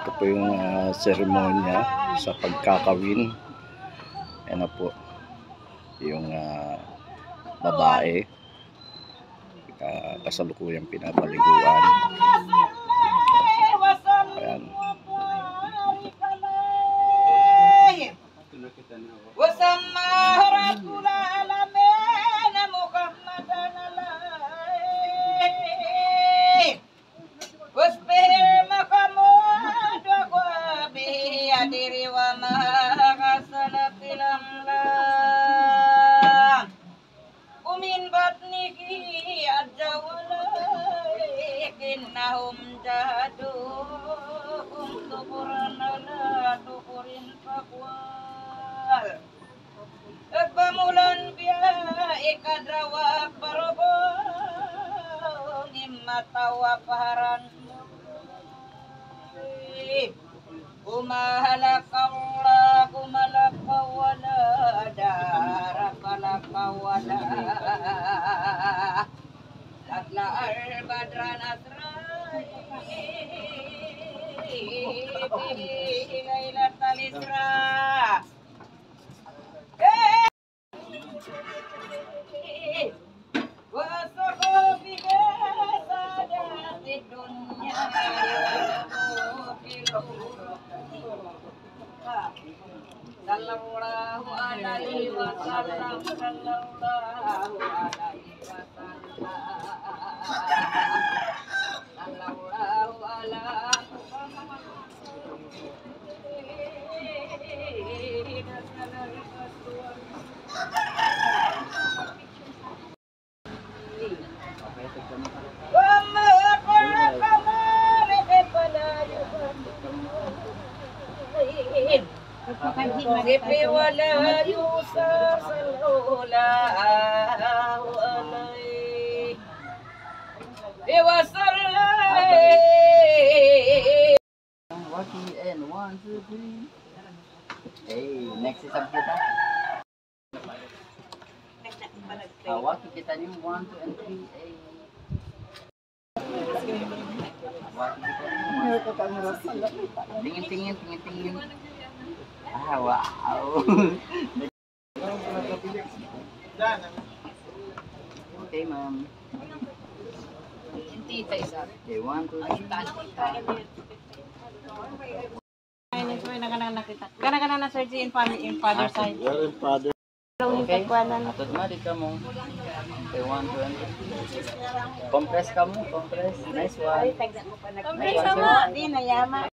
ito po yung seremonya sa pagkakawin. Yan na po yung babae kasalukuyang pinapaliguan. Ayan. Agpamulan biya ikadrawak barobong imatawa paharan kumahalakawla kumalakawala darakalakawala atla albadran asrai Ilaila talisra Sallallahu alaihi wasallam sallallahu alaihi wasallam sallallahu ala Sipi wala yusa sallallahu alaihi wasallam. Walking in 1, 2, 3. Hey, next is up kita. Walking kita ni 1, 2, and 3. Hey. Walking kita ni. Tingin. Ah, wow. Okay, ma'am. Tita isa. Okay, 1, 2, 3. Kana na surgery in father side. Okay. Atod ma di ka mo. Okay, 1, 2, and 3. Compress ka mo, compress. Nice one. Compress mo, di na yama.